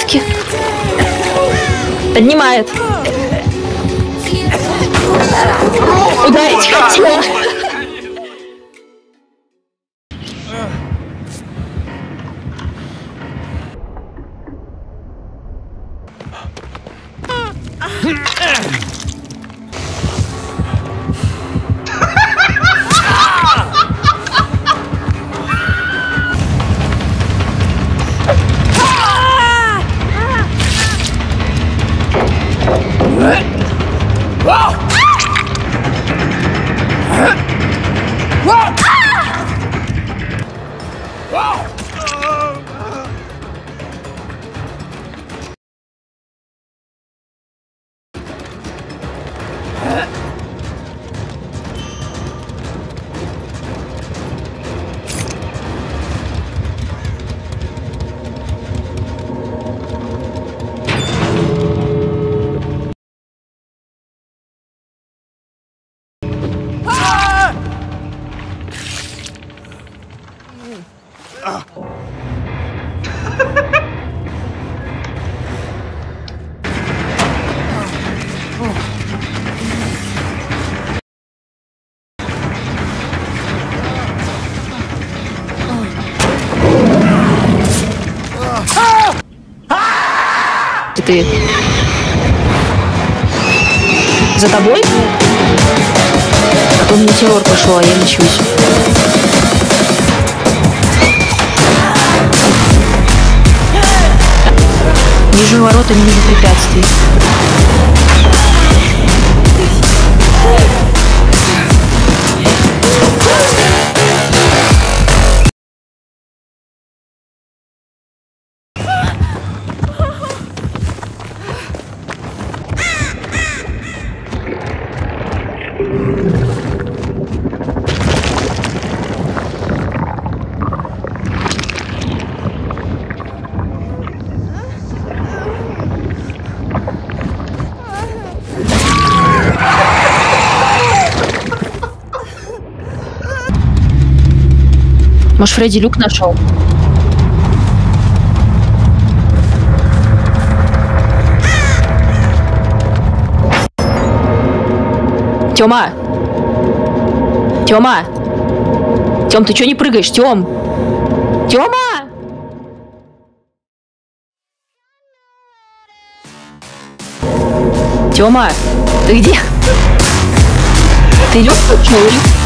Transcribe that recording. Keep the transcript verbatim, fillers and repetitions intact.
руки. Поднимает. Ударить хотела. Ты за тобой? А то метеор пошел, а я мечусь. Вижу ворота, не вижу препятствий. Может, Фредди люк нашел? Тёма! Тёма! Тём, ты чё не прыгаешь? Тём! Тёма! Тёма! Ты где? Ты люк нашел?